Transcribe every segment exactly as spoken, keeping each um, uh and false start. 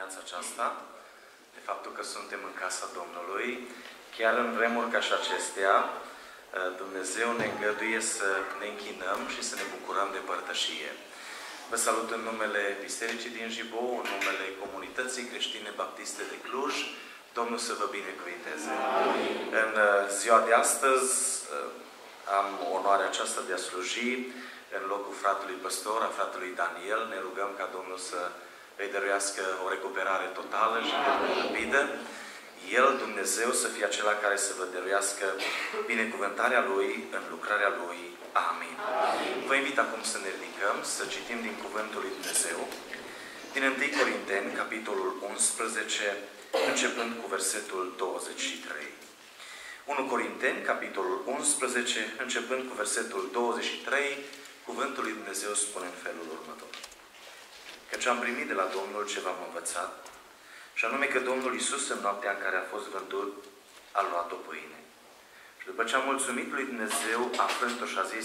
dimineața aceasta, de faptul că suntem în casa Domnului. Chiar în vremuri ca și acestea, Dumnezeu ne îngăduie să ne închinăm și să ne bucurăm de părtășie. Vă salut în numele Bisericii din Jibou, în numele Comunității Creștine Baptiste de Cluj. Domnul să vă binecuvinteze. Amin. În ziua de astăzi am onoarea aceasta de a sluji în locul fratelui păstor, a fratelui Daniel. Ne rugăm ca Domnul să îi dăruiască o recuperare totală și rapidă. El, Dumnezeu, să fie acela care să vă dăruiască binecuvântarea Lui în lucrarea Lui. Amin. Amin. Vă invit acum să ne ridicăm, să citim din Cuvântul lui Dumnezeu, din întâi Corinteni, capitolul unsprezece, începând cu versetul douăzeci și trei. întâi Corinteni, capitolul unsprezece, începând cu versetul douăzeci și trei, Cuvântul lui Dumnezeu spune în felul următor. Căci am primit de la Domnul ce v-am învățat, și anume că Domnul Iisus, în noaptea în care a fost vândut, a luat o pâine. Și după ce a mulțumit lui Dumnezeu, a frânt-o și a zis,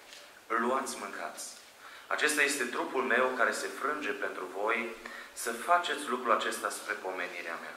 luați, mâncați. Acesta este trupul meu care se frânge pentru voi, să faceți lucrul acesta spre pomenirea mea.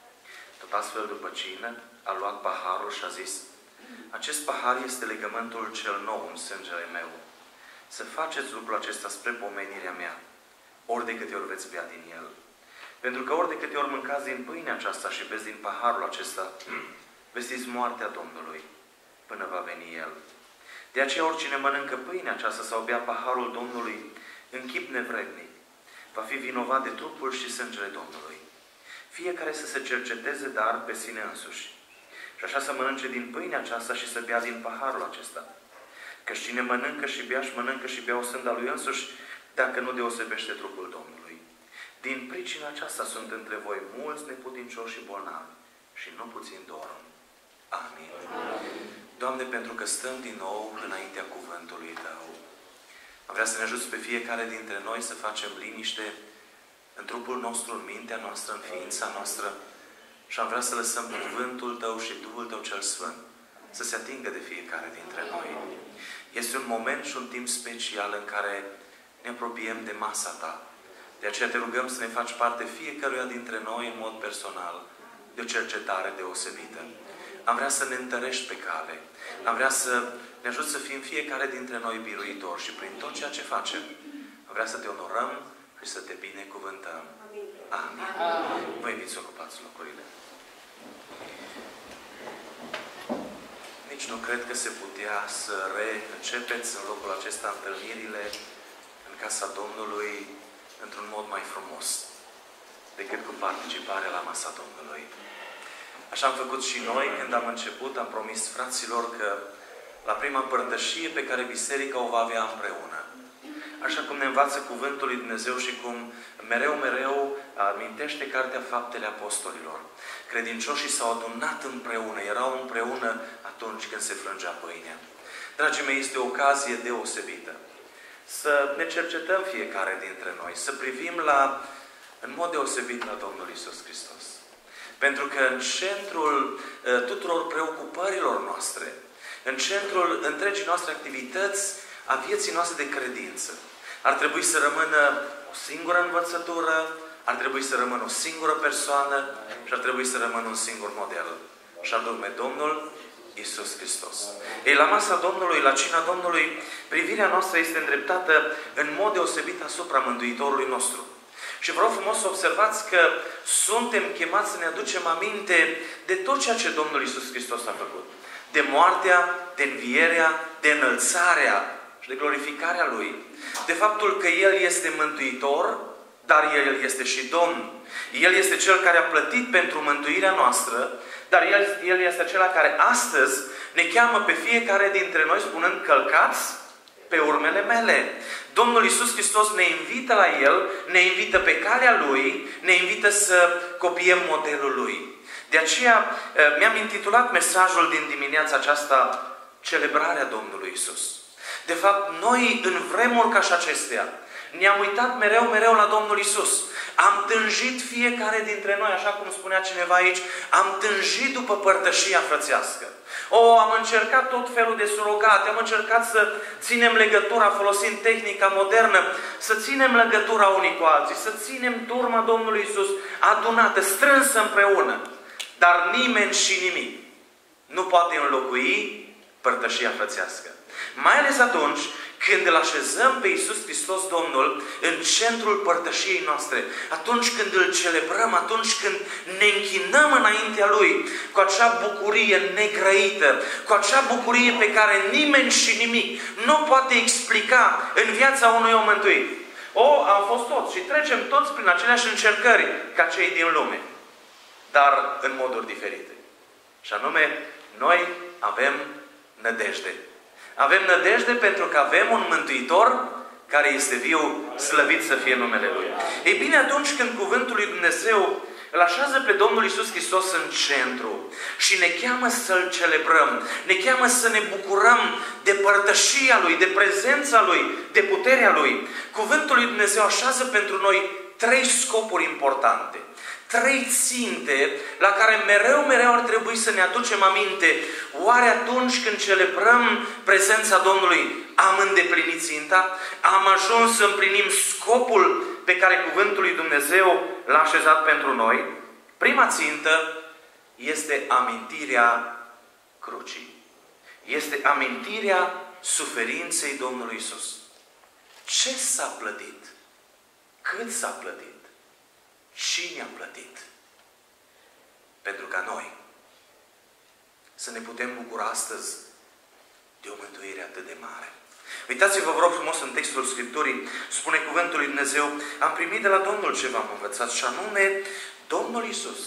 Tot astfel, după cină, a luat paharul și a zis, acest pahar este legământul cel nou în sângele meu. Să faceți lucrul acesta spre pomenirea mea, ori de câte ori veți bea din el. Pentru că ori de câte ori mâncați din pâinea aceasta și beți din paharul acesta, vestiți moartea Domnului, până va veni El. De aceea oricine mănâncă pâinea aceasta sau bea paharul Domnului în chip nevrednic, va fi vinovat de trupul și sângele Domnului. Fiecare să se cerceteze, dar pe sine însuși. Și așa să mănânce din pâinea aceasta și să bea din paharul acesta. Căci cine mănâncă și bea și mănâncă și bea o sânda lui însuși, dacă nu deosebește trupul Domnului. Din pricina aceasta sunt între voi mulți neputincioși și bolnavi și nu puțin dorm. Amin. Amin. Doamne, pentru că stăm din nou înaintea cuvântului Tău, am vrea să ne ajuți pe fiecare dintre noi să facem liniște în trupul nostru, în mintea noastră, în ființa noastră și am vrea să lăsăm cuvântul Tău și Duhul Tău cel Sfânt să se atingă de fiecare dintre noi. Este un moment și un timp special în care ne apropiem de masa Ta. De aceea te rugăm să ne faci parte fiecăruia dintre noi în mod personal de o cercetare deosebită. Am vrea să ne întărești pe cale. Am vrea să ne ajut să fim fiecare dintre noi biruitori și prin tot ceea ce facem am vrea să te onorăm și să te binecuvântăm. Amin. Amin. Vă invit să ocupați locurile. Nici nu cred că se putea să reîncepeți în locul acesta întâlnirile în casa Domnului într-un mod mai frumos decât cu participarea la masa Domnului. Așa am făcut și noi când am început, am promis fraților că la prima părtășie pe care biserica o va avea împreună, așa cum ne învață Cuvântul lui Dumnezeu și cum mereu, mereu amintește Cartea Faptele Apostolilor. Credincioșii s-au adunat împreună, erau împreună atunci când se frângea pâinea. Dragii mei, este o ocazie deosebită să ne cercetăm fiecare dintre noi, să privim la, în mod deosebit la Domnul Iisus Hristos. Pentru că în centrul uh, tuturor preocupărilor noastre, în centrul întregii noastre activități a vieții noastre de credință, ar trebui să rămână o singură învățătură, ar trebui să rămână o singură persoană și ar trebui să rămână un singur model. Și anume Domnul Iisus Hristos. Ei, la masa Domnului, la cina Domnului, privirea noastră este îndreptată în mod deosebit asupra Mântuitorului nostru. Și vreau frumos să observați că suntem chemați să ne aducem aminte de tot ceea ce Domnul Iisus Hristos a făcut. De moartea, de învierea, de înălțarea și de glorificarea Lui. De faptul că El este Mântuitor, dar El este și Domn. El este Cel care a plătit pentru mântuirea noastră, dar El, El este acela care astăzi ne cheamă pe fiecare dintre noi spunând, călcați pe urmele mele. Domnul Iisus Hristos ne invită la El, ne invită pe calea Lui, ne invită să copiem modelul Lui. De aceea mi-am intitulat mesajul din dimineața aceasta, Celebrarea Domnului Iisus. De fapt, noi în vremuri ca și acestea ne-am uitat mereu, mereu la Domnul Iisus. Am tânjit fiecare dintre noi, așa cum spunea cineva aici, am tânjit după părtășia frățească. O, am încercat tot felul de surogate, am încercat să ținem legătura folosind tehnica modernă, să ținem legătura unii cu alții, să ținem turma Domnului Iisus adunată, strânsă împreună. Dar nimeni și nimic nu poate înlocui părtășia frățească. Mai ales atunci când îl așezăm pe Iisus Hristos Domnul în centrul părtășiei noastre, atunci când îl celebrăm, atunci când ne închinăm înaintea Lui cu acea bucurie negrăită, cu acea bucurie pe care nimeni și nimic nu poate explica în viața unui om mântuit. O, am fost toți și trecem toți prin aceleași încercări ca cei din lume, dar în moduri diferite. Și anume, noi avem nădejde. Avem nădejde pentru că avem un Mântuitor care este viu, slăvit să fie numele Lui. Ei bine, atunci când Cuvântul lui Dumnezeu îl așează pe Domnul Iisus Hristos în centru și ne cheamă să-L celebrăm, ne cheamă să ne bucurăm de părtășia Lui, de prezența Lui, de puterea Lui, Cuvântul lui Dumnezeu așează pentru noi trei scopuri importante. Trei ținte la care mereu, mereu ar trebui să ne aducem aminte. Oare atunci când celebrăm prezența Domnului am îndeplinit ținta? Am ajuns să împlinim scopul pe care Cuvântul lui Dumnezeu l-a așezat pentru noi? Prima țintă este amintirea crucii. Este amintirea suferinței Domnului Iisus. Ce s-a plătit? Cât s-a plătit? Cine a plătit? Pentru ca noi să ne putem bucura astăzi de o mântuire atât de mare. Uitați-vă, vă rog frumos, în textul Scripturii, spune Cuvântul lui Dumnezeu, am primit de la Domnul ce v-am învățat, și anume, Domnul Iisus,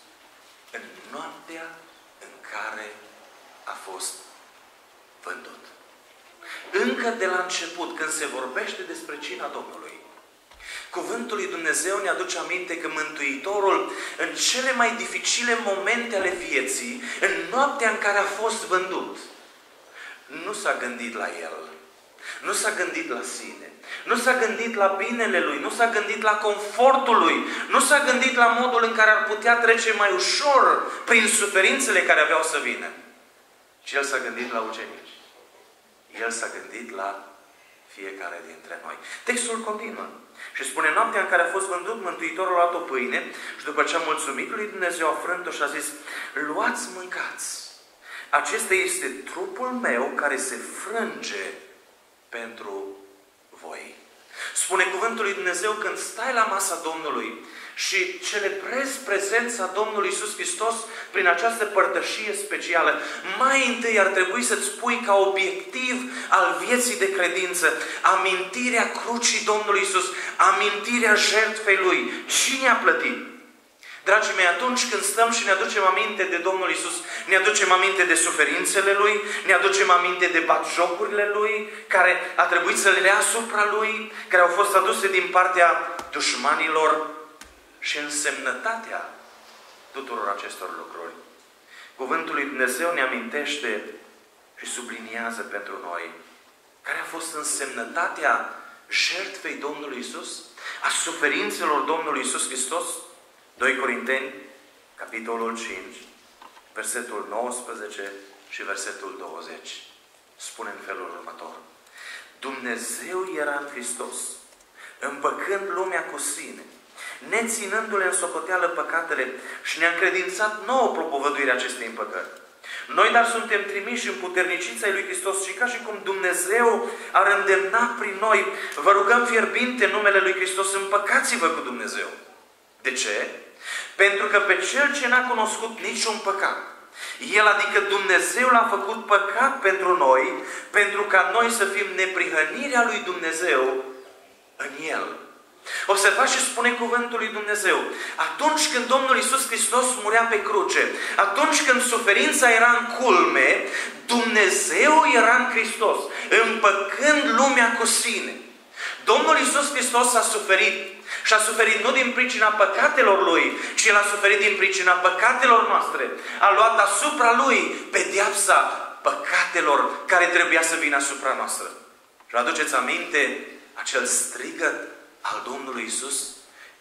în noaptea în care a fost vândut. Încă de la început, când se vorbește despre cina Domnului, Cuvântul lui Dumnezeu ne aduce aminte că Mântuitorul, în cele mai dificile momente ale vieții, în noaptea în care a fost vândut, nu s-a gândit la El, nu s-a gândit la sine, nu s-a gândit la binele Lui, nu s-a gândit la confortul Lui, nu s-a gândit la modul în care ar putea trece mai ușor prin suferințele care aveau să vină. Și El s-a gândit la ucenici. El s-a gândit la fiecare dintre noi. Textul continuă și spune, noaptea în care a fost vândut, Mântuitorul a luat o pâine și după ce a mulțumit lui Dumnezeu, a frânt-o și a zis, luați, mâncați. Acesta este trupul meu care se frânge pentru voi. Spune Cuvântul lui Dumnezeu, când stai la masa Domnului și celebrezi prezența Domnului Iisus Hristos prin această părtășie specială, mai întâi ar trebui să-ți pui ca obiectiv al vieții de credință amintirea crucii Domnului Iisus, amintirea jertfei Lui. Cine a plătit? Dragii mei, atunci când stăm și ne aducem aminte de Domnul Iisus, ne aducem aminte de suferințele Lui, ne aducem aminte de batjocurile Lui, care a trebuit să le ia asupra Lui, care au fost aduse din partea dușmanilor, și însemnătatea tuturor acestor lucruri. Cuvântul lui Dumnezeu ne amintește și subliniază pentru noi care a fost însemnătatea jertfei Domnului Iisus, a suferințelor Domnului Iisus Hristos. doi Corinteni, capitolul cinci, versetul nouăsprezece și versetul douăzeci. Spune în felul următor. Dumnezeu era în Hristos, împăcând lumea cu sine, neținându-le în socoteală păcatele, și ne-a încredințat nouă propovăduirea acestei împăcări. Noi dar suntem trimiși în puternicița lui Hristos și ca și cum Dumnezeu ar îndemna prin noi, vă rugăm fierbinte în numele lui Hristos, împăcați-vă cu Dumnezeu. De ce? Pentru că pe Cel ce n-a cunoscut niciun păcat, El, adică Dumnezeu, l-a făcut păcat pentru noi, pentru ca noi să fim neprihănirea lui Dumnezeu în El. Observați și spune Cuvântul lui Dumnezeu. Atunci când Domnul Iisus Hristos murea pe cruce, atunci când suferința era în culme, Dumnezeu era în Hristos, împăcând lumea cu sine. Domnul Iisus Hristos a suferit și a suferit nu din pricina păcatelor Lui, ci El a suferit din pricina păcatelor noastre. A luat asupra Lui pedeapsa păcatelor care trebuia să vină asupra noastră. Și aduceți aminte acel strigăt al Domnului Iisus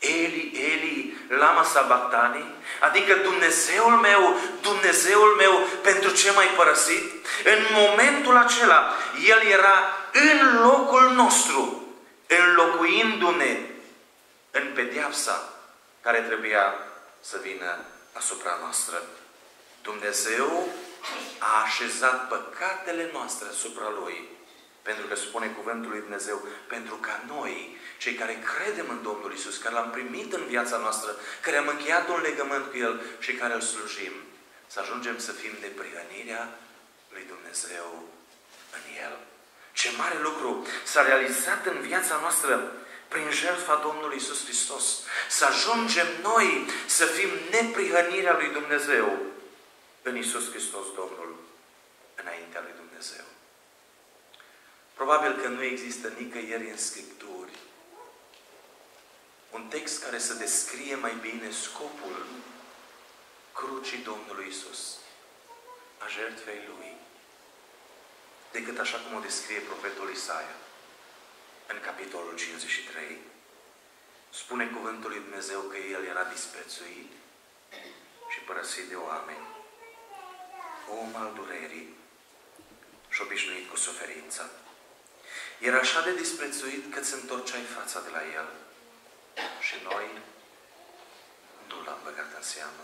Eli, Eli, lama sabachthani, adică Dumnezeul meu, Dumnezeul meu, pentru ce m-ai părăsit? În momentul acela, El era în locul nostru, înlocuindu-ne în pedeapsa care trebuia să vină asupra noastră. Dumnezeu a așezat păcatele noastre asupra Lui. Pentru că spune cuvântul lui Dumnezeu, pentru ca noi, cei care credem în Domnul Iisus, care L-am primit în viața noastră, care am încheiat un legământ cu El și care îl slujim, să ajungem să fim de prihănirea lui Dumnezeu în El. Ce mare lucru s-a realizat în viața noastră prin jertfa Domnului Iisus Hristos. Să ajungem noi să fim neprihănirea lui Dumnezeu în Iisus Hristos Domnul, înaintea lui Dumnezeu. Probabil că nu există nicăieri în Scripturi un text care să descrie mai bine scopul crucii Domnului Iisus, a jertfei Lui, decât așa cum o descrie profetul Isaia în capitolul cincizeci și trei. Spune cuvântul lui Dumnezeu că El era disprețuit și părăsit de oameni, om al durerii și obișnuit cu suferința. Era așa de disprețuit că îți întorceai fața de la El. Și noi nu L-am băgat în seamă.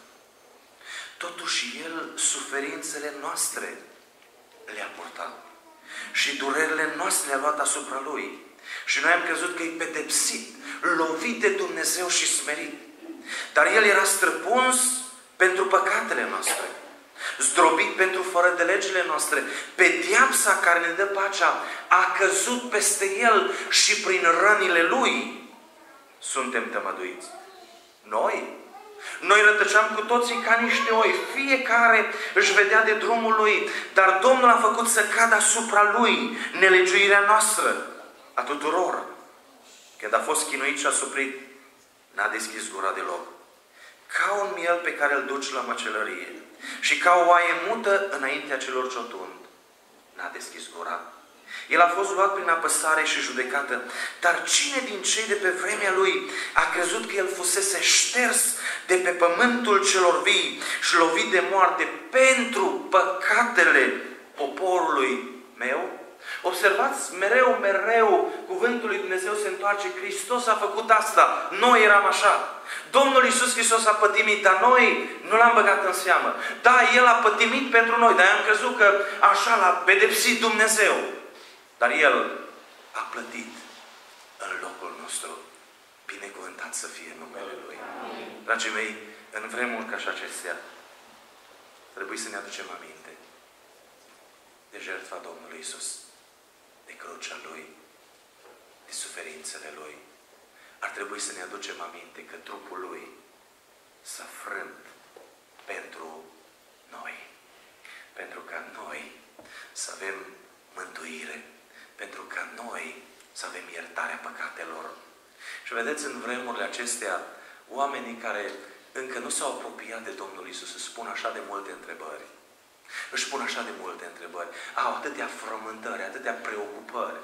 Totuși El suferințele noastre le-a purtat. Și durerile noastre le-a luat asupra Lui. Și noi am crezut că e pedepsit, lovit de Dumnezeu și smerit. Dar El era străpuns pentru păcatele noastre, zdrobit pentru fără de legile noastre. Pedeapsa care ne dă pacea a căzut peste El și prin rănile Lui suntem tămăduiți. Noi? Noi rătăceam cu toții ca niște oi. Fiecare își vedea de drumul lui. Dar Domnul a făcut să cadă asupra Lui nelegiuirea noastră, a tuturor. Când a fost chinuit și a suprit, n-a deschis gura deloc. Ca un miel pe care îl duci la măcelărie și ca o oaie mută înaintea celor ce o tund, n-a deschis gura. El a fost luat prin apăsare și judecată. Dar cine din cei de pe vremea Lui a crezut că El fusese șters de pe pământul celor vii și lovit de moarte pentru păcatele poporului meu? Observați, mereu, mereu, cuvântul lui Dumnezeu se întoarce. Hristos a făcut asta. Noi eram așa. Domnul Iisus Hristos a pătimit, dar noi nu L-am băgat în seamă. Da, El a pătimit pentru noi, dar am crezut că așa L-a pedepsit Dumnezeu. Dar El a plătit în locul nostru. Binecuvântat să fie numele Lui. Dragii mei, în vremuri ca și acestea, trebuie să ne aducem aminte de jertfa Domnului Iisus, de crucea Lui, de suferințele Lui. Ar trebui să ne aducem aminte că trupul Lui s-a frânt pentru noi. Pentru ca noi să avem mântuire. Pentru ca noi să avem iertarea păcatelor. Și vedeți, în vremurile acestea, oamenii care încă nu s-au apropiat de Domnul Iisus își spun așa de multe întrebări. Își pun așa de multe întrebări. Au atâtea frământări, atâtea preocupări.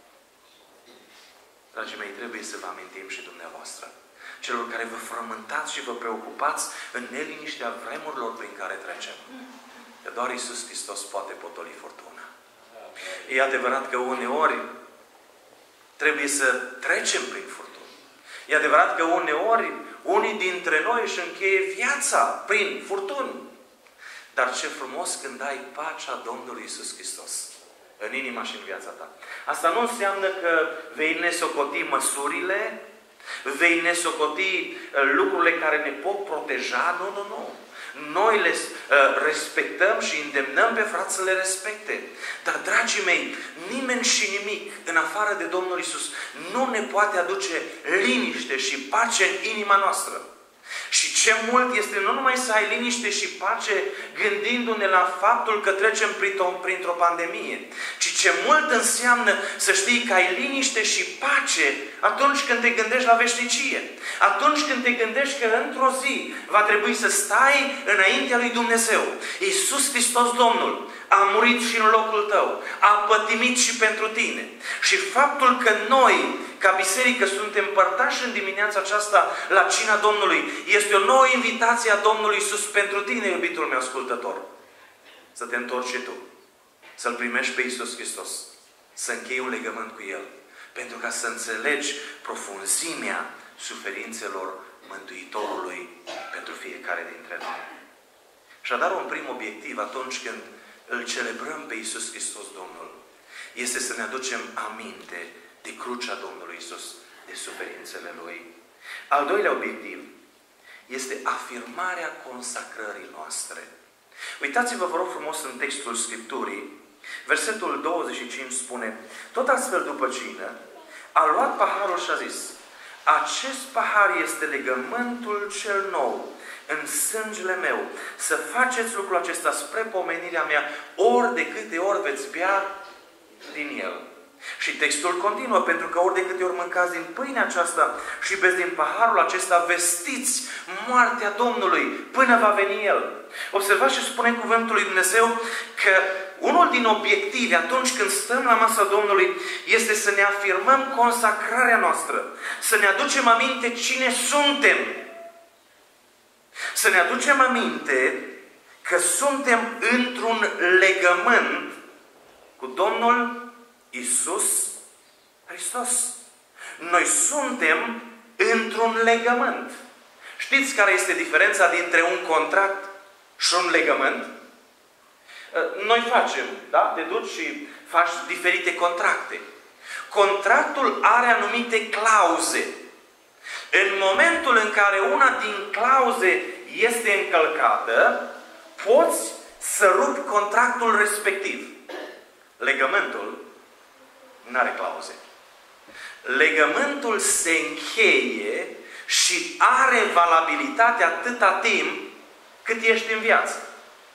Dragii mei, trebuie să vă amintim și dumneavoastră, celor care vă frământați și vă preocupați în neliniștea vremurilor prin care trecem. Că doar Iisus Hristos poate potoli furtuna. E adevărat că uneori trebuie să trecem prin furtuni. E adevărat că uneori unii dintre noi își încheie viața prin furtuni. Dar ce frumos când ai pacea Domnului Iisus Hristos în inima și în viața ta. Asta nu înseamnă că vei nesocoti măsurile, vei nesocoti lucrurile care ne pot proteja. Nu, nu, nu. Noi le uh, respectăm și îndemnăm pe frați să le respecte. Dar, dragii mei, nimeni și nimic în afară de Domnul Iisus nu ne poate aduce liniște și pace în inima noastră. Și ce mult este nu numai să ai liniște și pace gândindu-ne la faptul că trecem printr-o pandemie, ci ce mult înseamnă să știi că ai liniște și pace atunci când te gândești la veșnicie. Atunci când te gândești că într-o zi va trebui să stai înaintea lui Dumnezeu. Iisus Hristos Domnul a murit și în locul tău, a pătimit și pentru tine. Și faptul că noi, ca biserică, suntem părtași în dimineața aceasta la cina Domnului, este o nouă invitație a Domnului Iisus pentru tine, iubitul meu ascultător. Să te întorci și tu, să-L primești pe Iisus Hristos, să închei un legământ cu El, pentru ca să înțelegi profunzimea suferințelor Mântuitorului pentru fiecare dintre noi. Și dar un prim obiectiv atunci când îl celebrăm pe Iisus Hristos Domnul este să ne aducem aminte de crucea Domnului Iisus, de suferințele Lui. Al doilea obiectiv este afirmarea consacrării noastre. Uitați-vă, vă rog frumos, în textul Scripturii, versetul douăzeci și cinci spune: tot astfel după cină, a luat paharul și a zis: acest pahar este legământul cel nou în sângele meu. Să faceți lucrul acesta spre pomenirea mea, ori de câte ori veți bea din el. Și textul continuă: pentru că ori de câte ori mâncați din pâinea aceasta și beți din paharul acesta, vestiți moartea Domnului până va veni El. Observați ce spune cuvântul lui Dumnezeu, că unul din obiective atunci când stăm la masa Domnului este să ne afirmăm consacrarea noastră, să ne aducem aminte cine suntem, să ne aducem aminte că suntem într-un legământ cu Domnul Iisus Hristos. Noi suntem într-un legământ. Știți care este diferența dintre un contract și un legământ? Noi facem, da? Te duci și faci diferite contracte. Contractul are anumite clauze. În momentul în care una din clauze este încălcată, poți să rupi contractul respectiv. Legământul nu are clauze. Legământul se încheie și are valabilitate atâta timp cât ești în viață.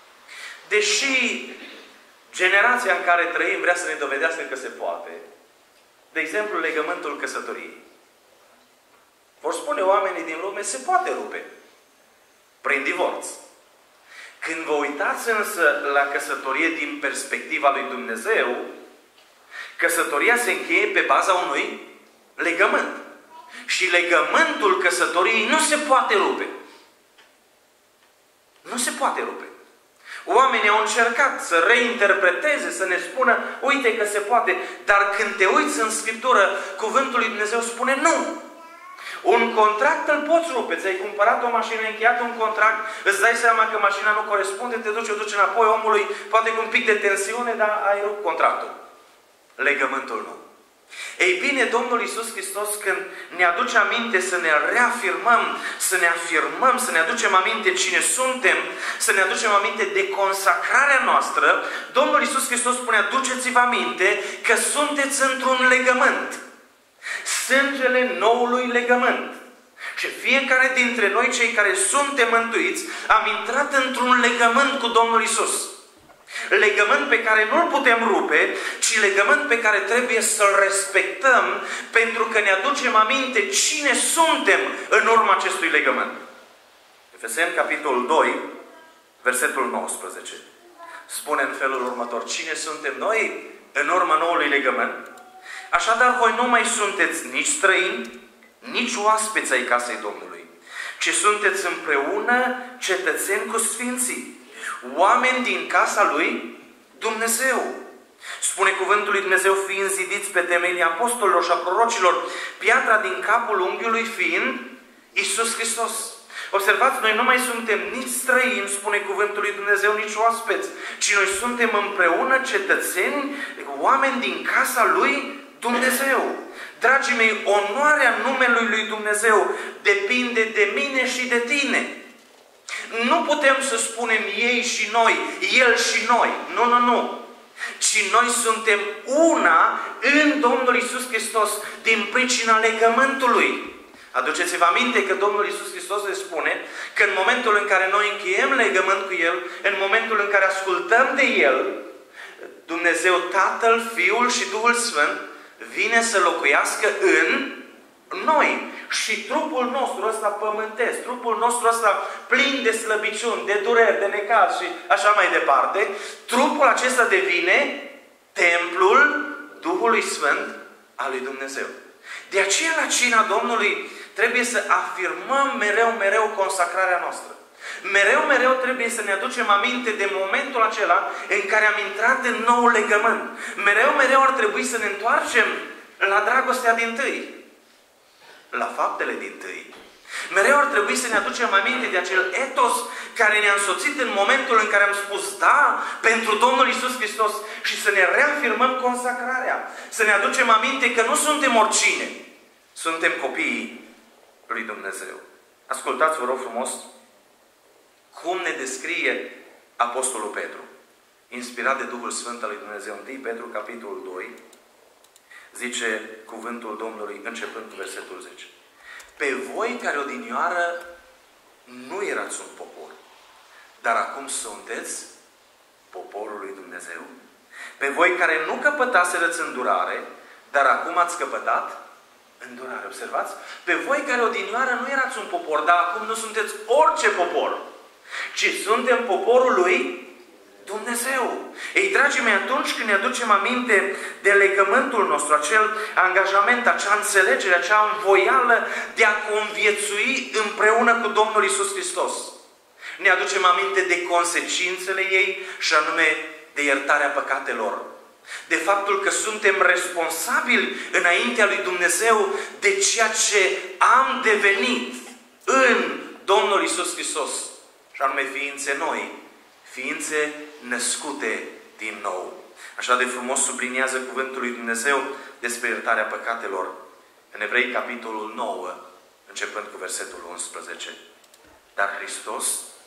Deși generația în care trăim vrea să ne dovedească că se poate, de exemplu, legământul căsătoriei. Vor spune oamenii din lume, se poate rupe prin divorț. Când vă uitați însă la căsătorie din perspectiva lui Dumnezeu, căsătoria se încheie pe baza unui legământ. Și legământul căsătoriei nu se poate rupe. Nu se poate rupe. Oamenii au încercat să reinterpreteze, să ne spună, uite că se poate, dar când te uiți în Scriptură, cuvântul lui Dumnezeu spune nu. Un contract îl poți rupe. Ți-ai cumpărat o mașină, ai încheiat un contract, îți dai seama că mașina nu corespunde, te duci, o duci înapoi omului, poate cu un pic de tensiune, dar ai rupt contractul. Legământul nu. Ei bine, Domnul Iisus Hristos, când ne aduce aminte să ne reafirmăm, să ne afirmăm, să ne aducem aminte cine suntem, să ne aducem aminte de consacrarea noastră, Domnul Iisus Hristos spune, aduceți-vă aminte că sunteți într-un legământ. Sângele noului legământ. Și fiecare dintre noi, cei care suntem mântuiți, am intrat într-un legământ cu Domnul Iisus. Legământ pe care nu-l putem rupe, ci legământ pe care trebuie să-l respectăm, pentru că ne aducem aminte cine suntem în urma acestui legământ. Efeseni, capitolul doi, versetul nouăsprezece. Spune în felul următor: cine suntem noi în urma noului legământ? Așadar, voi nu mai sunteți nici străini, nici oaspeți ai casei Domnului, ci sunteți împreună cetățeni cu sfinții, oameni din casa lui Dumnezeu. Spune cuvântul lui Dumnezeu, fiind zidiți pe temelii apostolilor și a prorocilor, piatra din capul unghiului fiind Iisus Hristos. Observați, noi nu mai suntem nici străini, spune cuvântul lui Dumnezeu, nici oaspeți, ci noi suntem împreună cetățeni, oameni din casa lui Dumnezeu. Dragii mei, onoarea numelui lui Dumnezeu depinde de mine și de tine. Nu putem să spunem ei și noi, el și noi. Nu, nu, nu. Ci noi suntem una în Domnul Iisus Hristos din pricina legământului. Aduceți-vă aminte că Domnul Iisus Hristos le spune că în momentul în care noi încheiem legământ cu El, în momentul în care ascultăm de El, Dumnezeu Tatăl, Fiul și Duhul Sfânt vine să locuiască în Noi și trupul nostru ăsta pământesc, trupul nostru ăsta plin de slăbiciuni, de dureri, de necaz și așa mai departe, trupul acesta devine templul Duhului Sfânt al lui Dumnezeu. De aceea la cina Domnului trebuie să afirmăm mereu, mereu consacrarea noastră. Mereu, mereu trebuie să ne aducem aminte de momentul acela în care am intrat în nou legământ. Mereu, mereu ar trebui să ne întoarcem la dragostea dintâi, la faptele dintâi. Mereu ar trebui să ne aducem aminte de acel etos care ne-a însoțit în momentul în care am spus da pentru Domnul Iisus Hristos și să ne reafirmăm consacrarea. Să ne aducem aminte că nu suntem oricine. Suntem copiii lui Dumnezeu. Ascultați, vă rog frumos, cum ne descrie Apostolul Petru, inspirat de Duhul Sfânt al lui Dumnezeu. întâi Petru, capitolul doi, zice cuvântul Domnului, începând cu versetul zece. Pe voi care odinioară nu erați un popor, dar acum sunteți poporul lui Dumnezeu. Pe voi care nu căpătaserăți îndurare, dar acum ați căpătat îndurare. Observați? Pe voi care odinioară nu erați un popor, dar acum nu sunteți orice popor, ci suntem poporul lui Dumnezeu. Ei, dragii mei, atunci când ne aducem aminte de legământul nostru, acel angajament, acea înțelegere, acea învoială de a conviețui împreună cu Domnul Iisus Hristos, ne aducem aminte de consecințele ei și anume de iertarea păcatelor. De faptul că suntem responsabili înaintea lui Dumnezeu de ceea ce am devenit în Domnul Iisus Hristos. Și anume ființe noi, ființe născute din nou. Așa de frumos subliniază cuvântul lui Dumnezeu despre iertarea păcatelor în Evrei, capitolul nouă, începând cu versetul unsprezece. Dar Hristos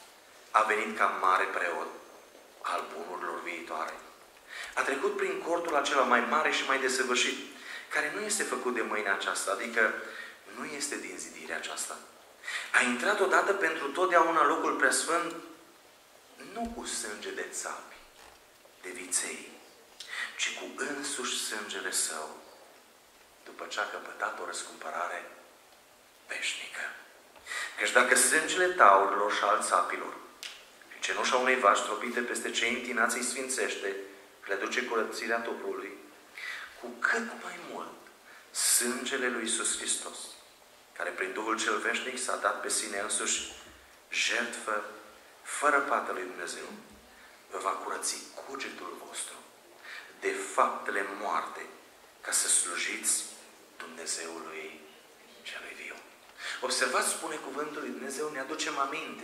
a venit ca mare preot al bunurilor viitoare. A trecut prin cortul acela mai mare și mai desăvârșit, care nu este făcut de mâinea aceasta, adică nu este din zidirea aceasta. A intrat odată pentru totdeauna locul preasfânt, nu cu sânge de țapi, de viței, ci cu însuși sângele său, după ce a căpătat o răscumpărare veșnică. Căci dacă sângele taurilor și al țapilor și cenușa unei vaci tropite peste cei întinați îi sfințește, le duce curățirea trupului, cu cât mai mult sângele lui Iisus Hristos, care prin Duhul cel veșnic s-a dat pe sine însuși jertfă fără pată lui Dumnezeu, vă va curăți cugetul vostru de faptele moarte, ca să slujiți Dumnezeului celui viu. Observați, spune cuvântul lui Dumnezeu, ne aducem aminte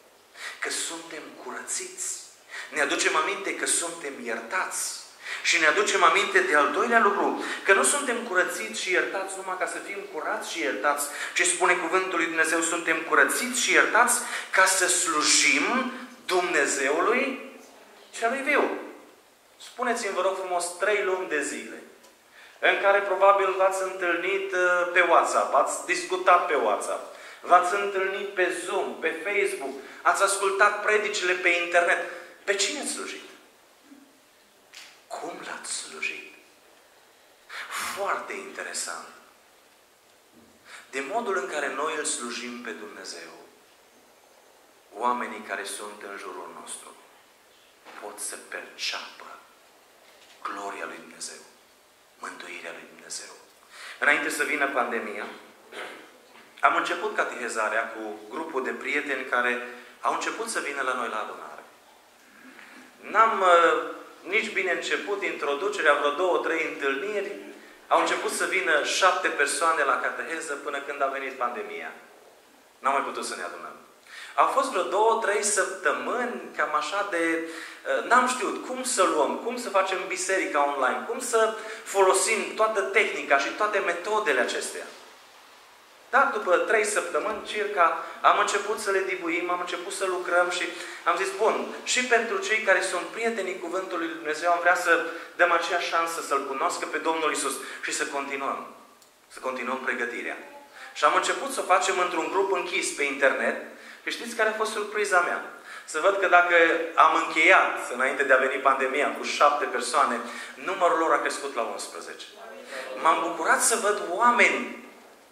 că suntem curățiți. Ne aducem aminte că suntem iertați. Și ne aducem aminte de al doilea lucru, că nu suntem curățiți și iertați numai ca să fim curați și iertați, ci spune cuvântul lui Dumnezeu, suntem curățiți și iertați ca să slujim Dumnezeului celui viu. Spuneți-mi, vă rog frumos, trei luni de zile în care probabil v-ați întâlnit pe WhatsApp, ați discutat pe WhatsApp, v-ați întâlnit pe Zoom, pe Facebook, ați ascultat predicile pe internet. Pe cine ați slujit? Cum l-ați slujit? Foarte interesant. De modul în care noi îl slujim pe Dumnezeu, oamenii care sunt în jurul nostru pot să perceapă gloria lui Dumnezeu, mântuirea lui Dumnezeu. Înainte să vină pandemia, am început catehezarea cu grupul de prieteni care au început să vină la noi la adunare. N-am uh, nici bine început introducerea, vreo două, trei întâlniri. Au început să vină șapte persoane la cateheză până când a venit pandemia. N-am mai putut să ne adunăm. Au fost vreo două, trei săptămâni, cam așa de... Uh, n-am știut cum să luăm, cum să facem biserica online, cum să folosim toată tehnica și toate metodele acestea. Dar după trei săptămâni, circa, am început să le dibuim, am început să lucrăm și am zis, bun, și pentru cei care sunt prietenii Cuvântului lui Dumnezeu, am vrea să dăm acea șansă să-L cunoască pe Domnul Iisus și să continuăm. Să continuăm pregătirea. Și am început să o facem într-un grup închis pe internet și știți care a fost surpriza mea? Să văd că dacă am încheiat, înainte de a veni pandemia, cu șapte persoane, numărul lor a crescut la unsprezece. M-am bucurat să văd oameni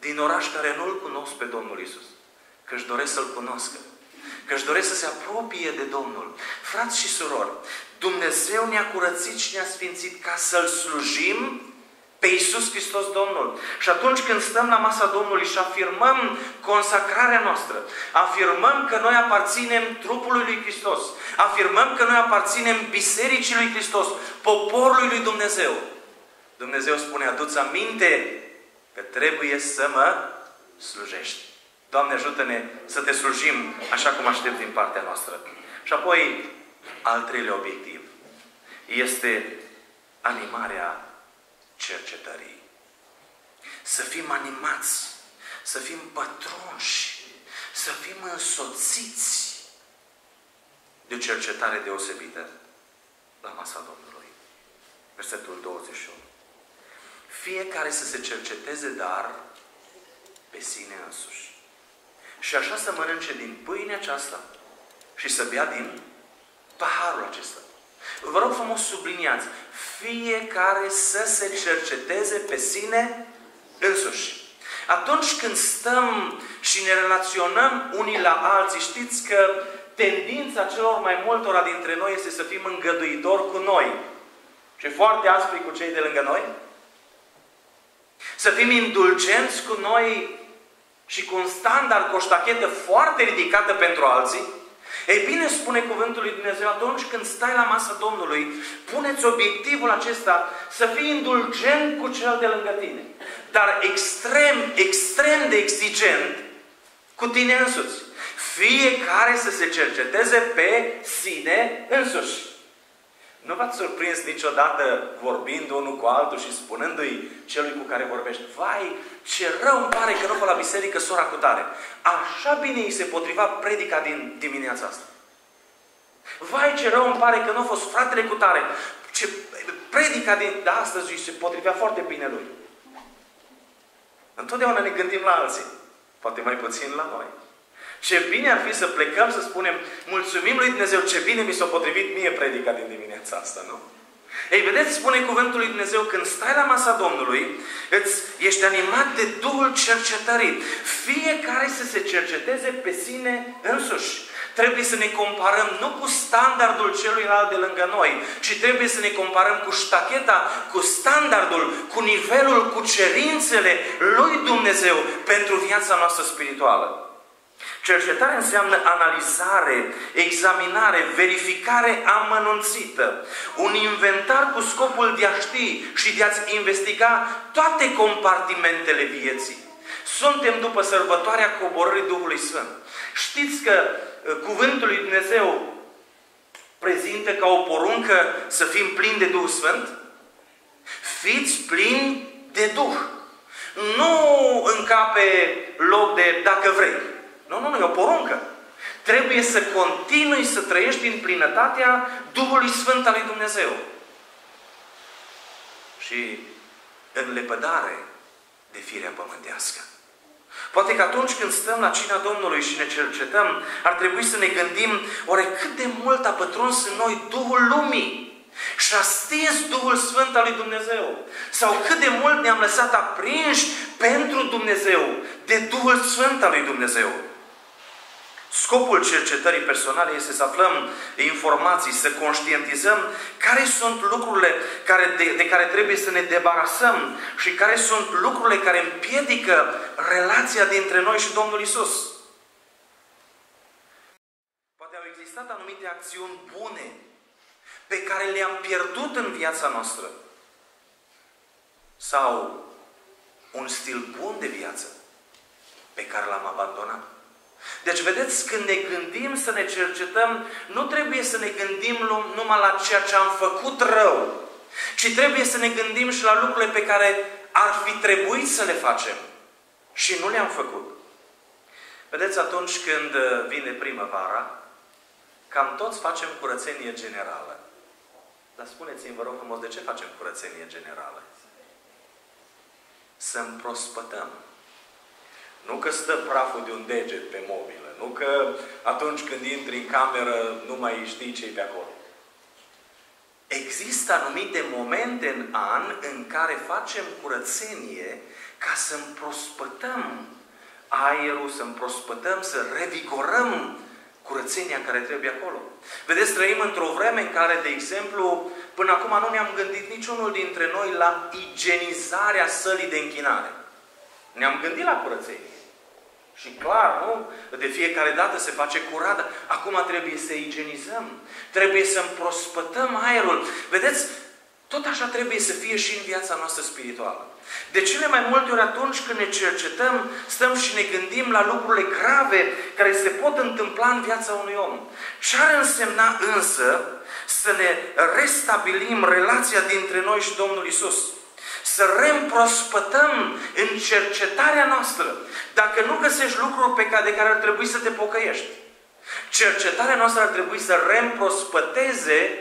din oraș care nu-L cunosc pe Domnul Iisus, că își doresc să-L cunoască, că își doresc să se apropie de Domnul. Frați și surori, Dumnezeu ne-a curățit și ne-a sfințit ca să-L slujim pe Iisus Hristos Domnul. Și atunci când stăm la masa Domnului și afirmăm consacrarea noastră, afirmăm că noi aparținem trupului lui Hristos, afirmăm că noi aparținem Bisericii lui Hristos, poporului lui Dumnezeu, Dumnezeu spune, adu-ți aminte că trebuie să mă slujești. Doamne, ajută-ne să te slujim așa cum aștept din partea noastră. Și apoi, al treilea obiectiv este animarea cercetării. Să fim animați, să fim pătrunși, să fim însoțiți de o cercetare deosebită la masa Domnului. Versetul douăzeci și opt. Fiecare să se cerceteze, dar pe sine însuși. Și așa să mănânce din pâinea aceasta și să bea din paharul acesta. Vă rog frumos, subliniați. Fiecare să se cerceteze pe sine însuși. Atunci când stăm și ne relaționăm unii la alții, știți că tendința celor mai multora dintre noi este să fim îngăduitori cu noi și foarte aspri cu cei de lângă noi. Să fim indulgenți cu noi și cu un standard, cu o ștachetă foarte ridicată pentru alții. Ei bine, spune cuvântul lui Dumnezeu, atunci când stai la masa Domnului, puneți obiectivul acesta să fii indulgent cu cel de lângă tine. Dar extrem, extrem de exigent cu tine însuți. Fiecare să se cerceteze pe sine însuși. Nu v-ați surprins niciodată vorbind unul cu altul și spunându-i celui cu care vorbești, vai, ce rău îmi pare că nu vă la biserică sora cu tare. Așa bine îi se potriva predica din dimineața asta. Vai, ce rău îmi pare că nu a fost fratele cu tare. Ce predica din de astăzi îi se potrivea foarte bine lui. Întotdeauna ne gândim la alții. Poate mai puțin la noi. Ce bine ar fi să plecăm să spunem, mulțumim lui Dumnezeu, ce bine mi s-a potrivit mie predica din dimineața asta, nu? Ei, vedeți, spune cuvântul lui Dumnezeu, când stai la masa Domnului, îți ești animat de Duhul cercetării. Fiecare să se cerceteze pe sine însuși. Trebuie să ne comparăm nu cu standardul celuilalt de lângă noi, ci trebuie să ne comparăm cu ștacheta, cu standardul, cu nivelul, cu cerințele lui Dumnezeu pentru viața noastră spirituală. Cercetare înseamnă analizare, examinare, verificare amănunțită. Un inventar cu scopul de a ști și de a-ți investiga toate compartimentele vieții. Suntem după sărbătoarea coborârii Duhului Sfânt. Știți că cuvântul lui Dumnezeu prezintă ca o poruncă să fim plini de Duhul Sfânt? Fiți plini de Duh. Nu încape loc de dacă vrei. Nu, nu, nu, e o poruncă. Trebuie să continui să trăiești în plinătatea Duhului Sfânt al lui Dumnezeu. Și în lepădare de firea pământească. Poate că atunci când stăm la cina Domnului și ne cercetăm, ar trebui să ne gândim, oare cât de mult a pătruns în noi Duhul lumii și a stins Duhul Sfânt al lui Dumnezeu? Sau cât de mult ne-am lăsat aprinși pentru Dumnezeu de Duhul Sfânt al lui Dumnezeu? Scopul cercetării personale este să aflăm informații, să conștientizăm care sunt lucrurile care, de, de care trebuie să ne debarasăm și care sunt lucrurile care împiedică relația dintre noi și Domnul Iisus. Poate au existat anumite acțiuni bune pe care le-am pierdut în viața noastră. Sau un stil bun de viață pe care l-am abandonat. Deci, vedeți, când ne gândim să ne cercetăm, nu trebuie să ne gândim numai la ceea ce am făcut rău, ci trebuie să ne gândim și la lucrurile pe care ar fi trebuit să le facem și nu le-am făcut. Vedeți, atunci când vine primăvara, cam toți facem curățenie generală. Dar spuneți-mi, vă rog frumos, de ce facem curățenie generală? Să împrospătăm. Nu că stă praful de un deget pe mobilă. Nu că atunci când intri în cameră nu mai știi ce-i pe acolo. Există anumite momente în an în care facem curățenie ca să împrospătăm aerul, să împrospătăm, să revigorăm curățenia care trebuie acolo. Vedeți, trăim într-o vreme în care, de exemplu, până acum nu ne-am gândit niciunul dintre noi la igienizarea sălii de închinare. Ne-am gândit la curățenie. Și clar, nu? De fiecare dată se face curat. Acum trebuie să igienizăm. Trebuie să împrospătăm aerul. Vedeți? Tot așa trebuie să fie și în viața noastră spirituală. De cele mai multe ori atunci când ne cercetăm, stăm și ne gândim la lucrurile grave care se pot întâmpla în viața unui om. Ce ar însemna însă să ne restabilim relația dintre noi și Domnul Iisus? Să reîmprospătăm în cercetarea noastră. Dacă nu găsești lucruri pe care, de care ar trebui să te pocăiești, cercetarea noastră ar trebui să reîmprospăteze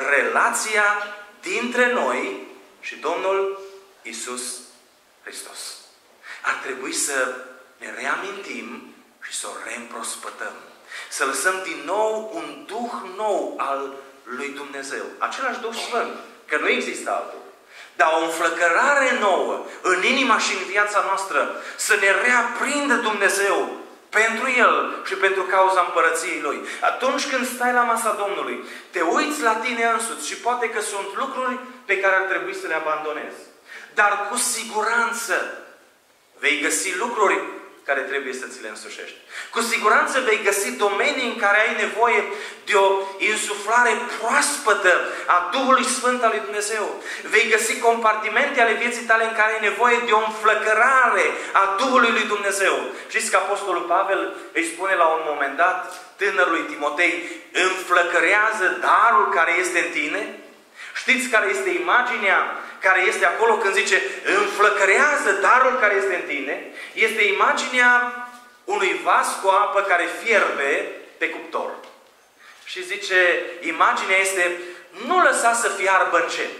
relația dintre noi și Domnul Iisus Hristos. Ar trebui să ne reamintim și să o reîmprospătăm. Să lăsăm din nou un Duh nou al lui Dumnezeu. Același Duh Sfânt, că nu există altul. Dar o înflăcărare nouă în inima și în viața noastră, să ne reaprindă Dumnezeu pentru El și pentru cauza împărăției Lui. Atunci când stai la masa Domnului, te uiți la tine însuți și poate că sunt lucruri pe care ar trebui să le abandonezi. Dar cu siguranță vei găsi lucruri care trebuie să ți le însușești. Cu siguranță vei găsi domenii în care ai nevoie de o insuflare proaspătă a Duhului Sfânt al lui Dumnezeu. Vei găsi compartimente ale vieții tale în care ai nevoie de o înflăcărare a Duhului lui Dumnezeu. Știți că Apostolul Pavel îi spune la un moment dat tânărului Timotei: înflăcărează darul care este în tine. Știți care este imaginea care este acolo când zice înflăcărează darul care este în tine? Este imaginea unui vas cu apă care fierbe pe cuptor. Și zice, imaginea este nu lăsa să fiarbă încet,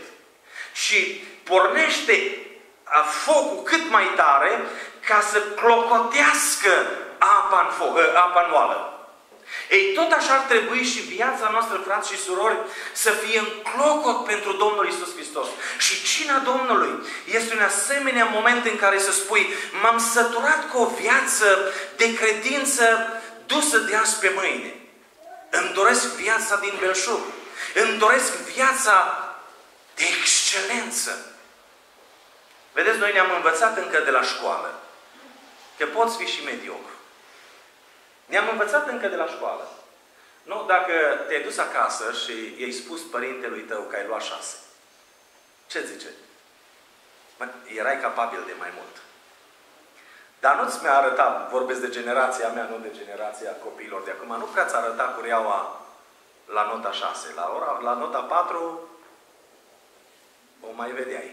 ci pornește focul cât mai tare ca să clocotească apa în, foc, apa în oală. Ei, tot așa ar trebui și viața noastră, frați și surori, să fie în clocot pentru Domnul Iisus Hristos. Și cina Domnului este un asemenea moment în care să spui: m-am săturat cu o viață de credință dusă de azi pe mâine. Îmi doresc viața din belșug. Îmi doresc viața de excelență. Vedeți, noi ne-am învățat încă de la școală că poți fi și mediocru. Ne-am învățat încă de la școală. Nu, dacă te-ai dus acasă și i-ai spus părintelui tău că ai luat șase, ce zice? Mă, erai capabil de mai mult. Dar nu-ți mi-a arătat, vorbesc de generația mea, nu de generația copiilor de acum, nu prea ți-a arătat cureaua la nota șase. La, ora, la nota patru o mai vedeai.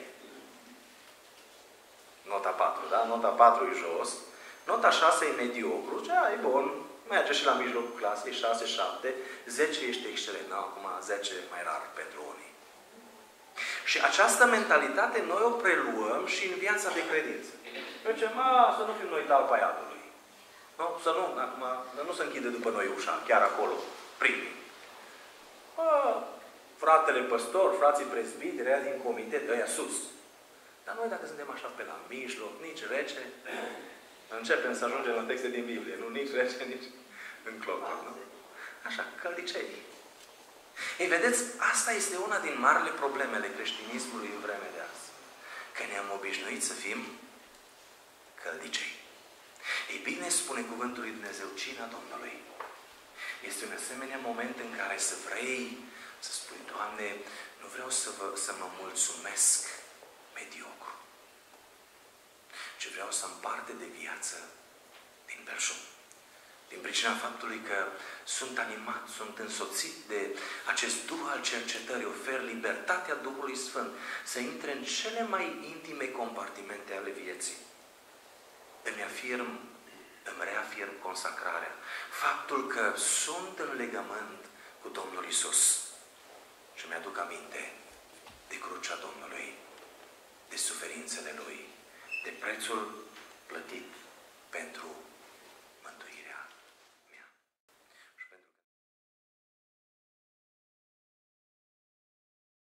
Nota patru, da? Nota patru e jos. Nota șase e mediocru. Ce, e bun. Merge și la mijlocul clasei, șase, șapte. zece ești excelent. Acum zece mai rar pentru unii. Și această mentalitate noi o preluăm și în viața de credință. Noi zicem, să nu fim noi talpa iadului. Nu? Să nu, acum, nu se închide după noi ușa, chiar acolo, primii. A, fratele păstor, frații prezbiteri, aia din comitet, ăia sus. Dar noi dacă suntem așa pe la mijloc, nici rece, începem să ajungem la texte din Biblie. Nu nici rece, nici în clopot, nu? Așa, căldicei. Ei, vedeți, asta este una din marile problemele creștinismului în vremea de azi. Că ne-am obișnuit să fim căldicei. Ei bine, spune cuvântul lui Dumnezeu, cina Domnului este un asemenea moment în care să vrei să spui, Doamne, nu vreau să, vă, să mă mulțumesc mediocru, ci vreau să împarte de viață din belșug. Din pricina faptului că sunt animat, sunt însoțit de acest Duh al cercetării, ofer libertatea Duhului Sfânt să intre în cele mai intime compartimente ale vieții. Îmi afirm, îmi reafirm consacrarea. Faptul că sunt în legământ cu Domnul Iisus și mi-aduc aminte de crucea Domnului, de suferințele Lui, de prețul plătit pentru